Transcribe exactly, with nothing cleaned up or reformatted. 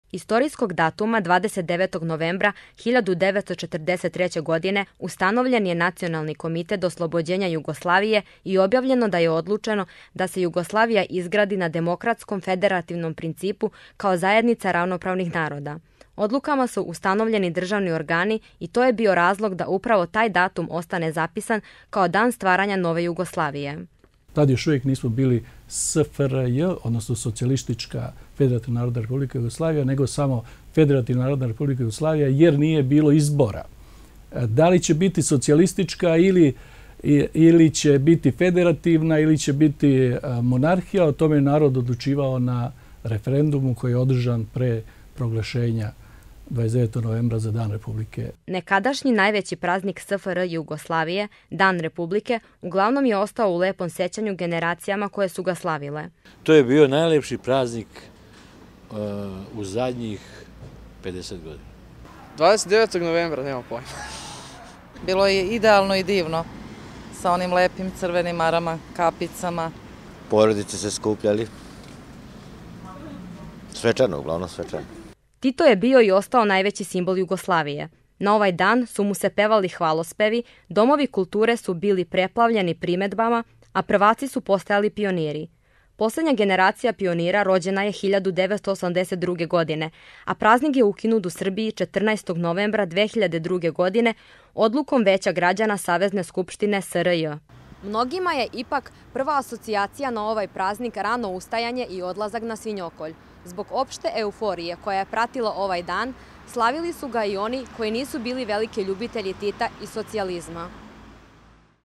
Istorijskog datuma dvadeset devetog novembra hiljadu devetsto četrdeset treće. godine ustanovljen je Nacionalni komitet oslobođenja Jugoslavije i objavljeno da je odlučeno da se Jugoslavija izgradi na demokratskom federativnom principu kao zajednica ravnopravnih naroda. Odlukama su ustanovljeni državni organi i to je bio razlog da upravo taj datum ostane zapisan kao dan stvaranja nove Jugoslavije. Tad još uvijek nismo bili S F R J, odnosno Socijalistička Federativna Narodna Republika Jugoslavija, nego samo Federativna Narodna Republika Jugoslavija, jer nije bilo izbora. Da li će biti socijalistička ili, ili će biti federativna ili će biti monarhija, o tome je narod odlučivao na referendumu koji je održan pre proglašenja dvadeset devetog novembra za Dan Republike. Nekadašnji najveći praznik S F R Jugoslavije, Dan Republike, uglavnom je ostao u lepom sećanju generacijama koje su ga slavile. To je bio najlepši praznik uh, u zadnjih pedeset godina. dvadeset devetog novembra, nema pojma. Bilo je idealno i divno, sa onim lepim crvenim marama, kapicama. Porodice se skupljali. Svečano, uglavnom svečano. Tito je bio i ostao najveći simbol Jugoslavije. Na ovaj dan su mu se pevali hvalospevi, domovi kulture su bili preplavljeni primedbama, a prvaci su postajali pioniri. Posljednja generacija pionira rođena je hiljadu devetsto osamdeset druge. godine, a praznik je ukinut u Srbiji četrnaestog novembra dve hiljade druge. godine odlukom Veća građana Savezne skupštine S R J. Mnogima je ipak prva asocijacija na ovaj praznik rano ustajanje i odlazak na svinjokolj. Zbog opšte euforije koja je pratila ovaj dan, slavili su ga i oni koji nisu bili veliki ljubitelji Tita i socijalizma.